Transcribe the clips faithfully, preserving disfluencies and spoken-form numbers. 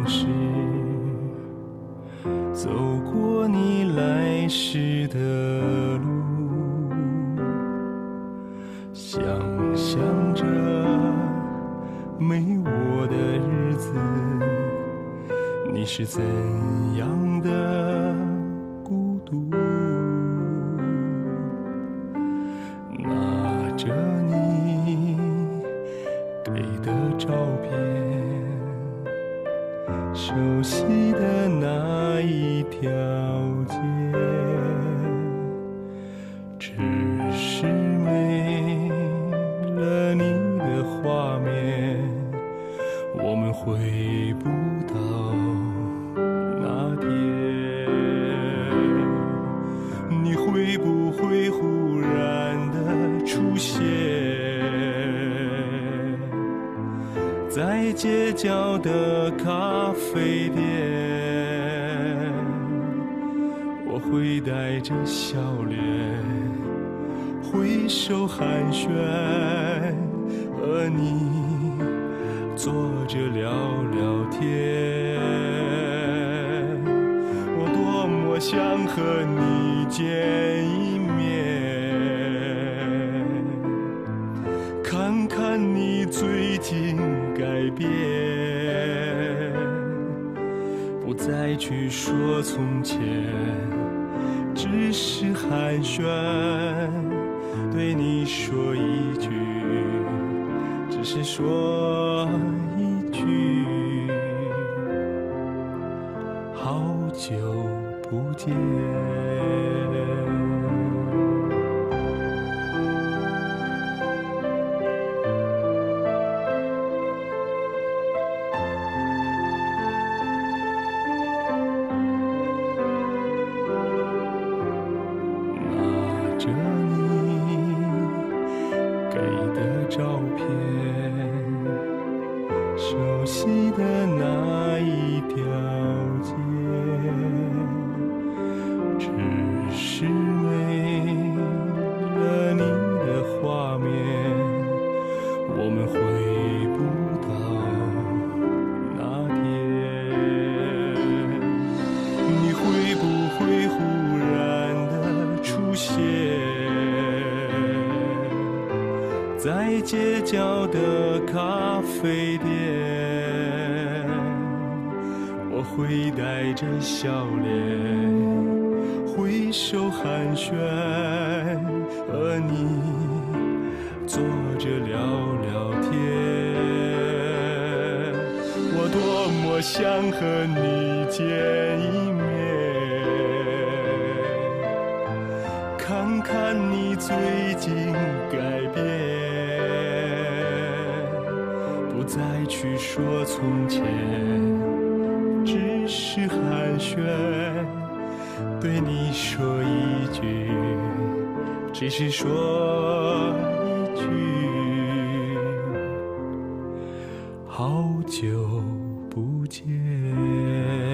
事，走过你来时的路，想象着没我的日子，你是怎样的孤独？拿着你给的照片，熟悉的那一条街，只是没了你的画面，我们回不到那天。你会不会忽然的出现在街角的咖啡店？我会带着笑脸挥手寒暄，和你坐着聊聊天。我多么想和你见一面，看看你最近改变，不再去说从前，只是寒暄，对你说一句，只是说一句，好久不见。拿着你给的照片，熟悉的那一条街，只是没了你的画面，我们回不到那天。你会不会忽然的出现在街角的咖啡店？我会带着笑脸挥手寒暄，和你坐着聊聊天。我多么想和你见一面，看看你最近改变，不再去说从前，只是寒暄，对你说一句，只是说一句，好久不见。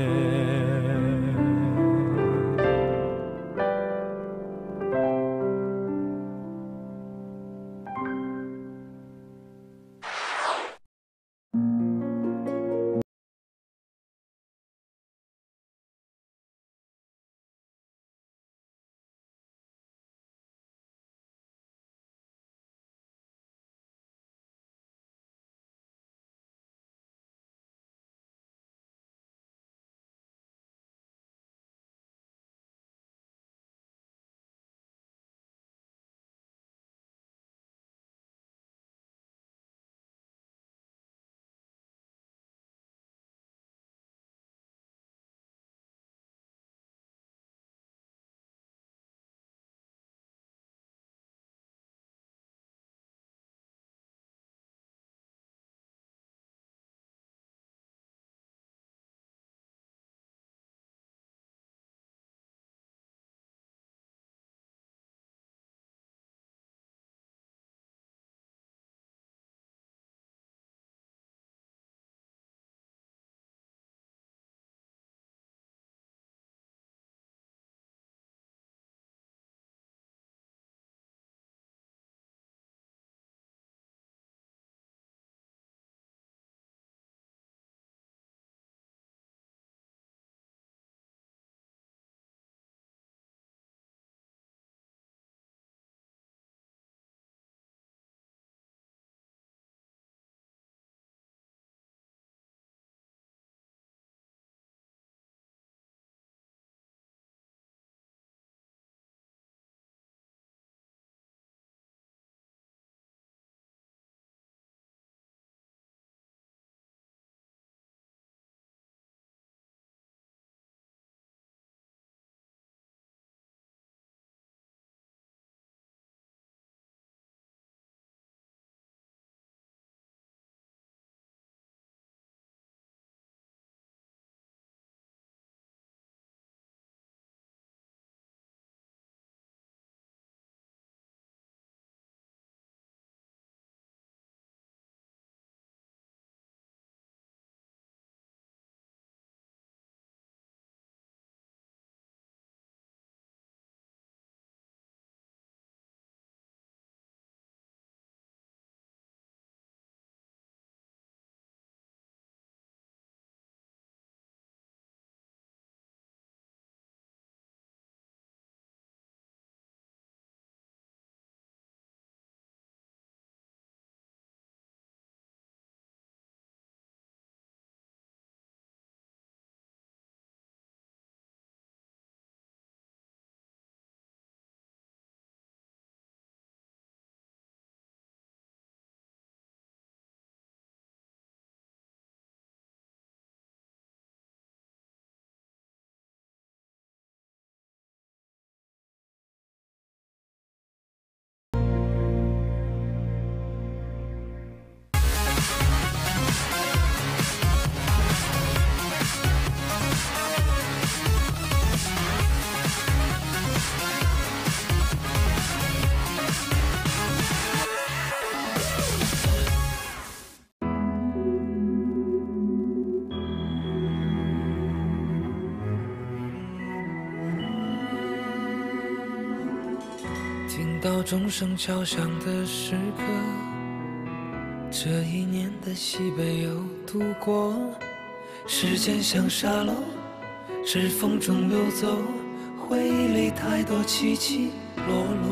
听到钟声敲响的时刻，这一年的西北又度过。时间像沙漏，指缝中流走，回忆里太多起起落落。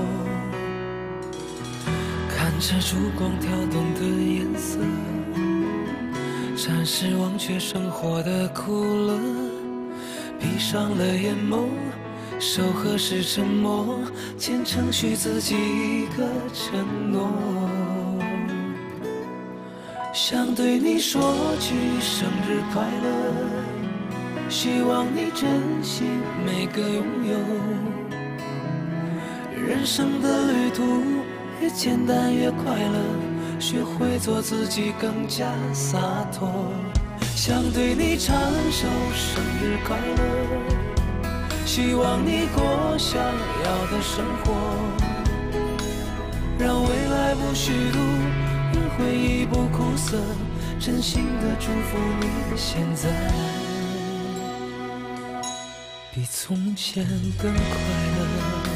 看着烛光跳动的颜色，暂时忘却生活的苦乐，闭上了眼眸，手和是沉默，前程许自己一个承诺。想对你说句生日快乐，希望你珍惜每个拥有。人生的旅途越简单越快乐，学会做自己更加洒脱。想对你唱首生日快乐，希望你过想要的生活，让未来不虚度，让回忆不苦涩，真心的祝福你现在比从前更快乐。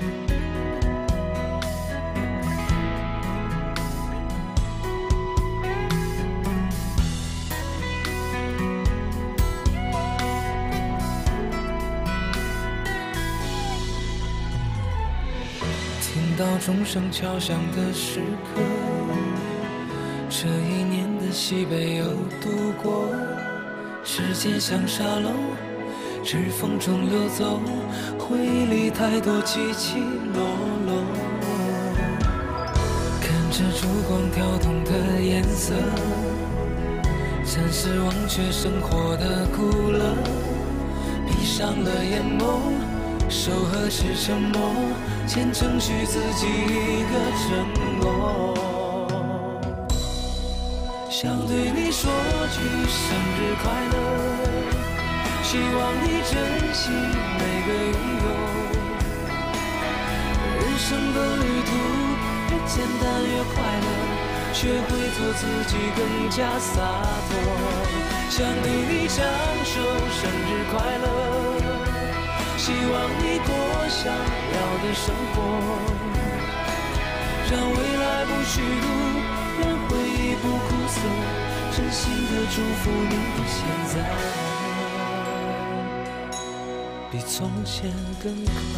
听到钟声敲响的时刻，这一年的西北又度过。时间像沙漏，指缝中流走，回忆里太多起起落落。看着烛光跳动的颜色，暂时忘却生活的苦乐，闭上了眼眸，手和是沉默，前程许自己一个承诺。想对你说句生日快乐，希望你珍惜每个拥有。人生的旅途越简单越快乐，学会做自己更加洒脱。想对你唱首生日快乐，希望你过想要的生活，让未来不虚度，让回忆不苦涩，真心的祝福你现在比从前更快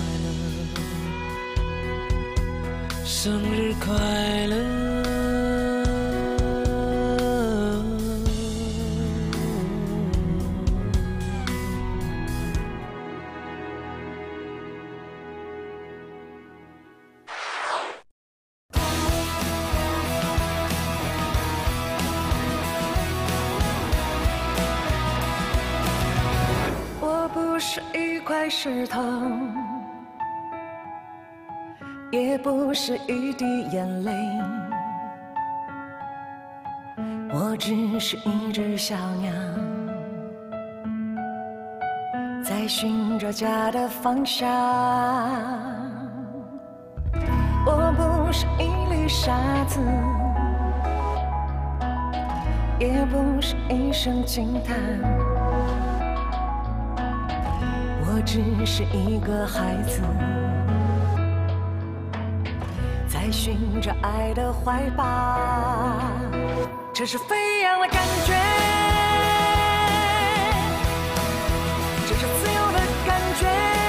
乐。生日快乐。 是一块石头，也不是一滴眼泪，我只是一只小鸟，在寻找家的方向。我不是一粒沙子，也不是一声惊叹，我只是一个孩子，在寻找爱的怀抱。这是飞扬的感觉，这是自由的感觉，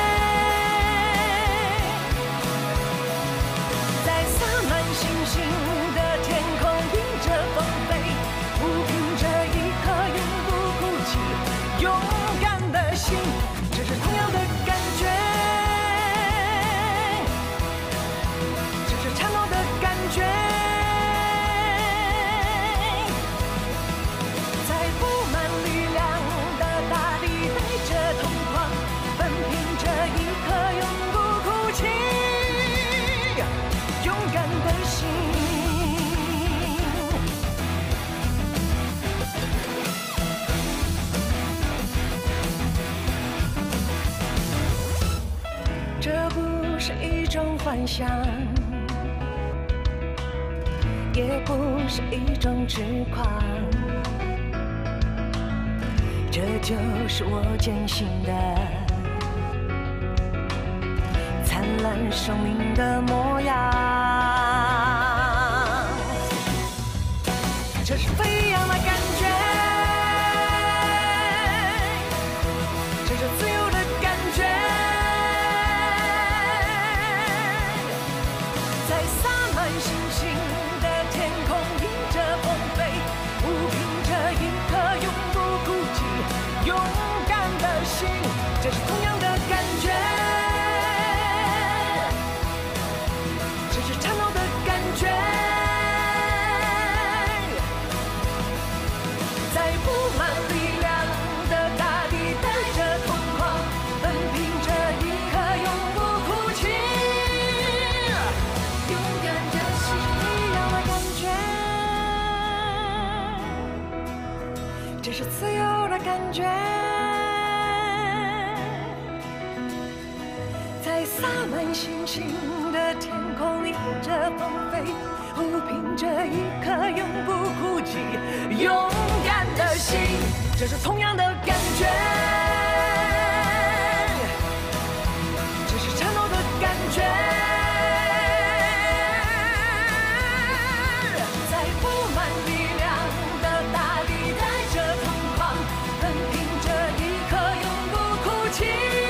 在洒满星星的天空，迎着风飞，抚平着一颗永不哭泣勇敢的心。这是同样的感觉，这是颤抖的感觉，在布满力量的大地，带着痛狂，奔拼着一颗永不哭泣勇敢的心。这不是一种幻想，也不是一种痴狂，这就是我坚信的灿烂生命的模样。这是飞扬的感觉，这是自由的感觉，在洒满星星的天空，迎着风飞，抚平着一颗永不孤寂、勇敢的心。这是同样的感觉，这是颤抖的感觉，在布满力量的大地，带着疯狂，奔拼着一颗永不哭泣、勇敢的心，一样的感觉，这是自由的感觉。在洒满星星的天空，迎着风飞，抚平着一颗永不枯寂、勇敢的心。这是同样的感觉，这是颤抖的感觉，在布满力量的大地，带着疯狂，奔拼着一颗永不哭泣、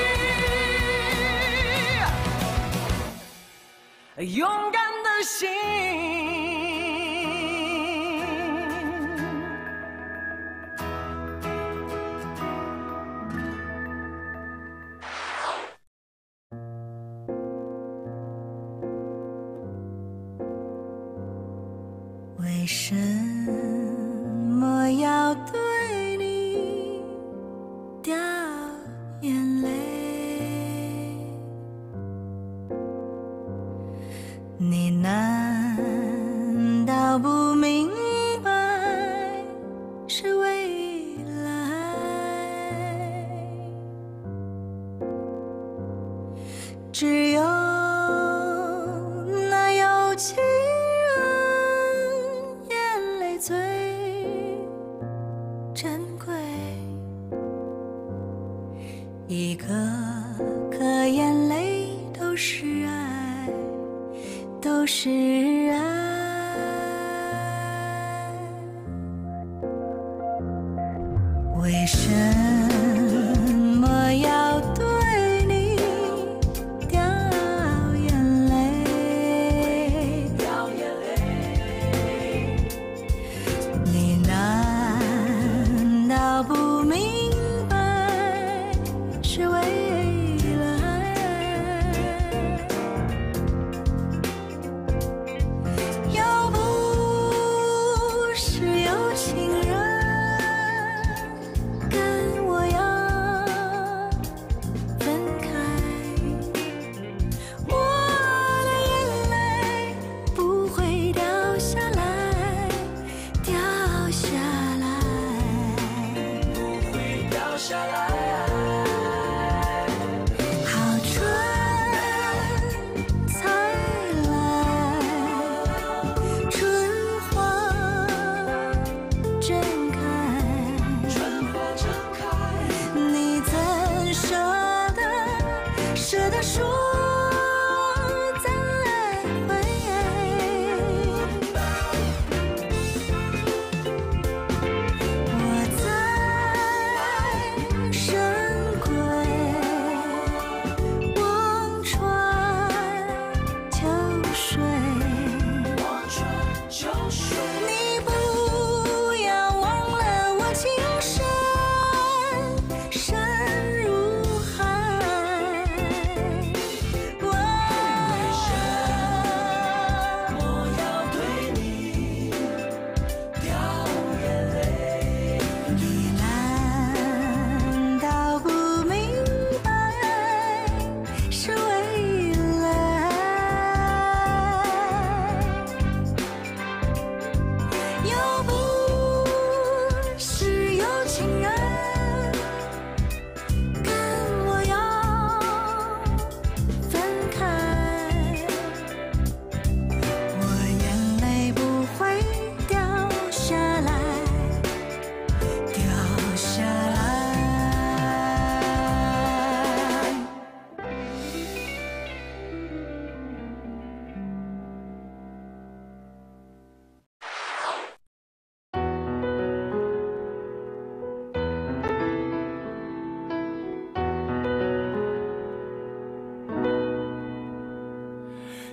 勇敢的心。 为什么要对你掉眼泪？你难道不明白是未来？只有那有情人眼泪最珍贵，一颗颗眼泪都是爱，都是爱。为什么要对你掉眼泪？掉眼泪，你难道不明白是为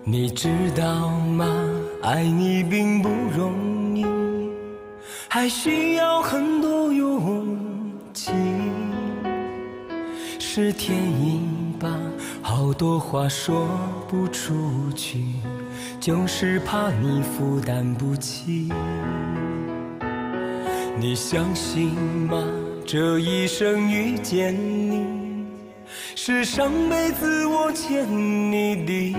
你知道吗？爱你并不容易，还需要很多勇气。是天意吧，好多话说不出去，就是怕你负担不起。你相信吗？这一生遇见你，是上辈子我欠你的。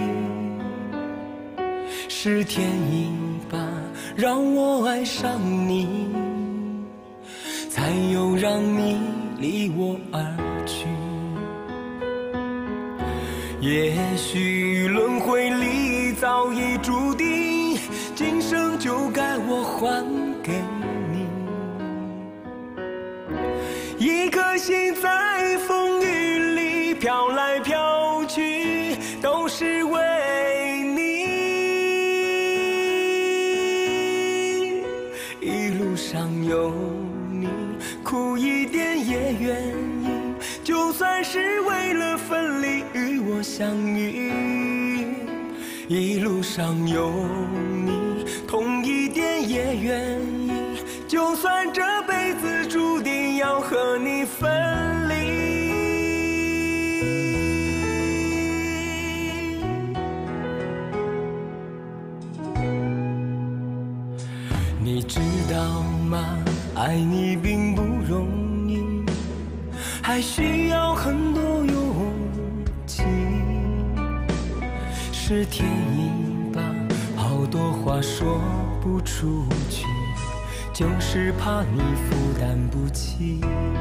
是天意吧，让我爱上你，才有让你离我而去。也许轮回里早已注定，今生就该我还给你。一颗心在风雨里飘来飘去，都是为你。一路上有你，苦一点也愿意，就算是为了分离与我相遇。一路上有你，痛一点也愿意，就算这辈子注定要和你分离。你知道吗？爱你并不容易，还需要很多勇气。是天意吧，好多话说不出去，就是怕你负担不起。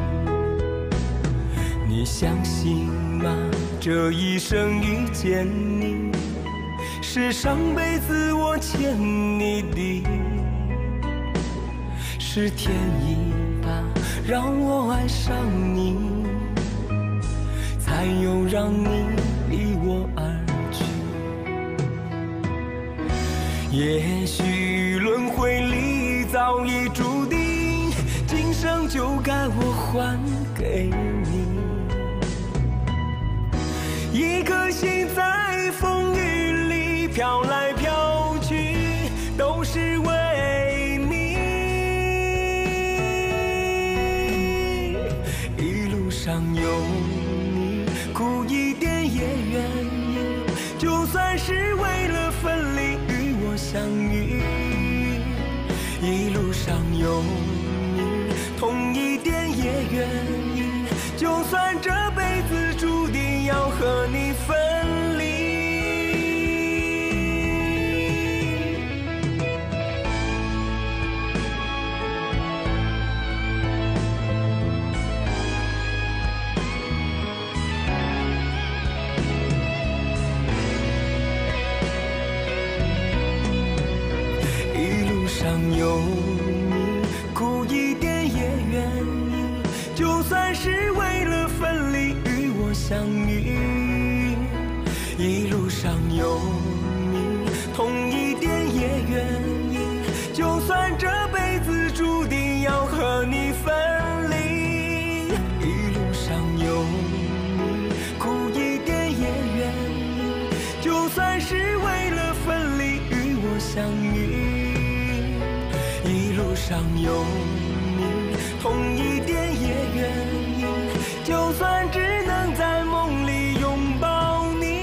你相信吗？这一生遇见你，是上辈子我欠你的。是天意吧，让我爱上你，才有让你离我而去。也许轮回里早已注定，今生就该我还给你。一颗心在风雨里飘来飘去，都是为你。一路上有你，苦一点也愿意，就算是为了分离与我相遇。一路上有你，痛一点也愿意，就算这辈子注定要和你分离。一路上有你，苦一点也愿意，就算是为了分离与我相遇。一路上有你，痛一点也愿意，就算这辈子注定要和你分离。一路上有你，苦一点也愿意，就算是为了分离与我相遇。一路上有你，痛一点也愿意，就算只能在梦里拥抱你。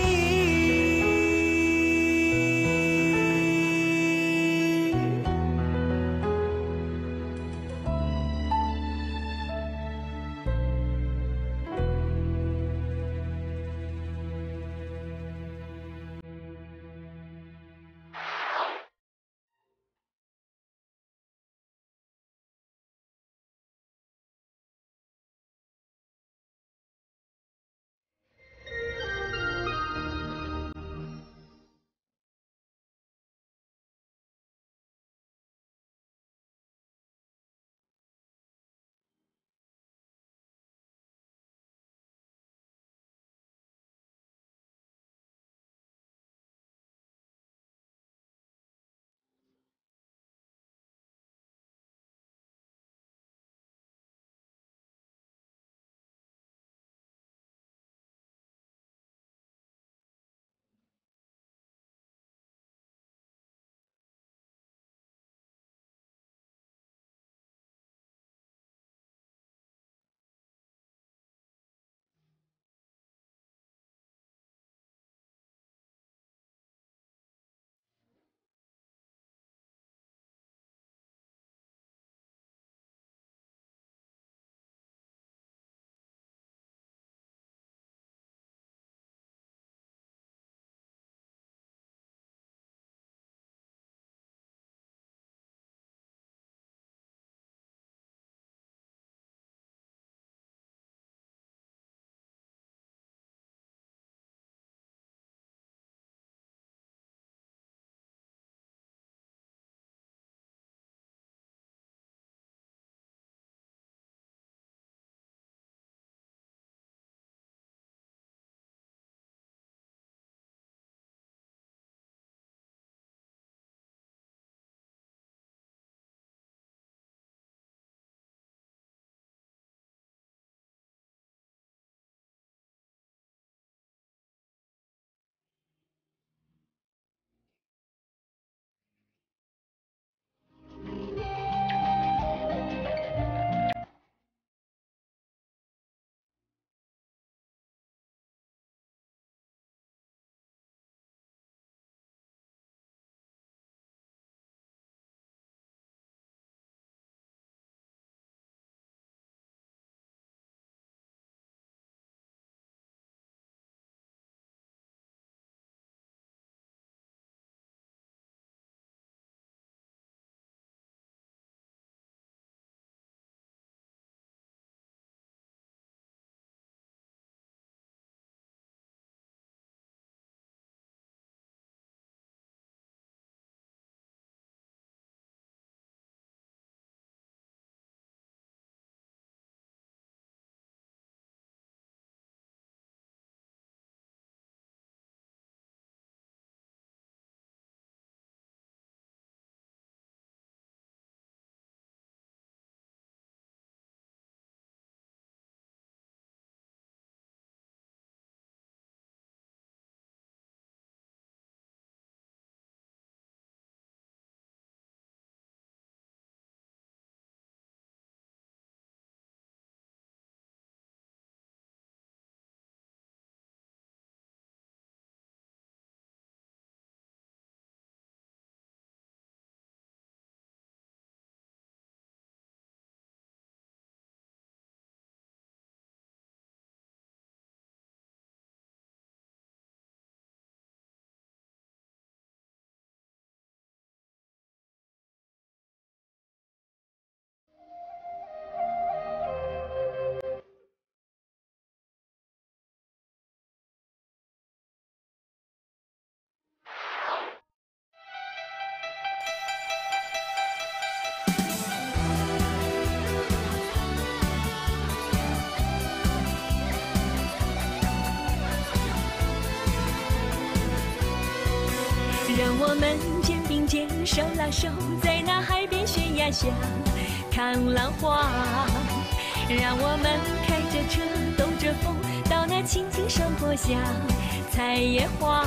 我们肩并肩，手拉手，在那海边悬崖下看浪花。让我们开着车，兜着风，到那青青山坡下采野花。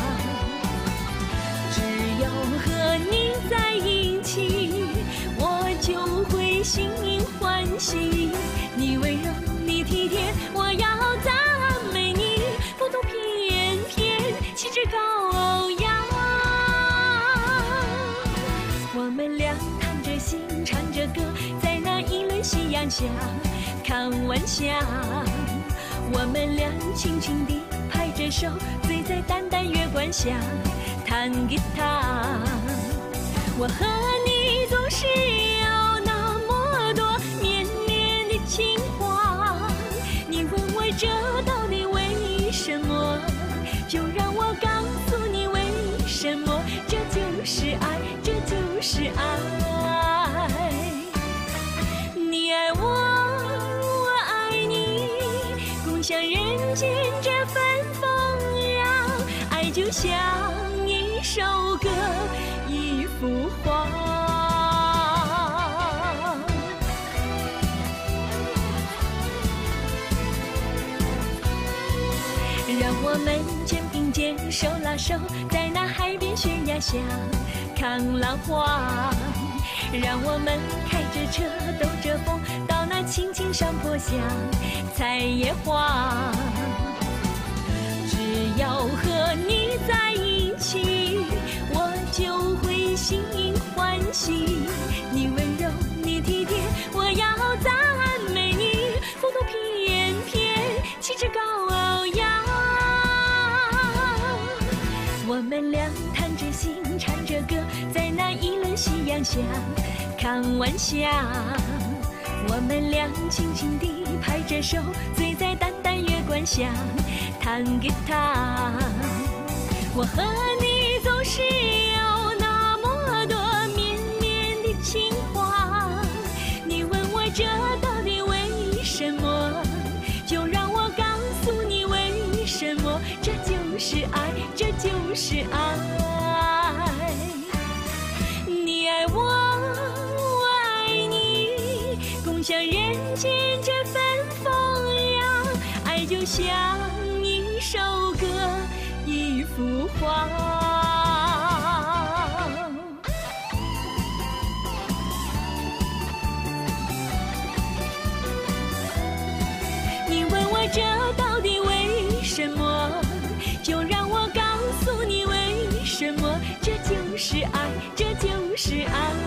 只有和你在一起，我就会心欢喜。你温柔，你体贴，我要赞美你，风度翩翩，气质高雅。我们俩弹着心，唱着歌，在那一轮夕阳下看晚霞。我们俩轻轻地拍着手，醉在淡淡月光下弹吉他。我和你总是有那么多绵绵的情话，你问我这到底为什么，就让我告诉你为什么，这就是爱，这就是爱。你爱我，我爱你，共享人间这份风扬，爱就像一首歌，一幅画。让我们肩并肩，手拉手，在那海边悬崖下看浪花。让我们开着车，兜着风，到那青青山坡下采野花。只要和你在一起，我就会心欢喜。你温柔，你体贴，我要赞美你，风度翩翩，气质高雅。我们俩弹着心，唱着歌，在那一轮夕阳下看晚霞。我们俩轻轻地拍着手，醉在淡淡月光下弹吉他。我和你总是有那么多绵绵的情话，你问我这到底为什么，就让我告诉你为什么，这就是爱，这就是爱。你爱我，我爱你，共享人间这份风扬，爱就像一首歌，一幅画。你问我这到底为什么，就让我告诉你为什么，这就是爱，这就是爱。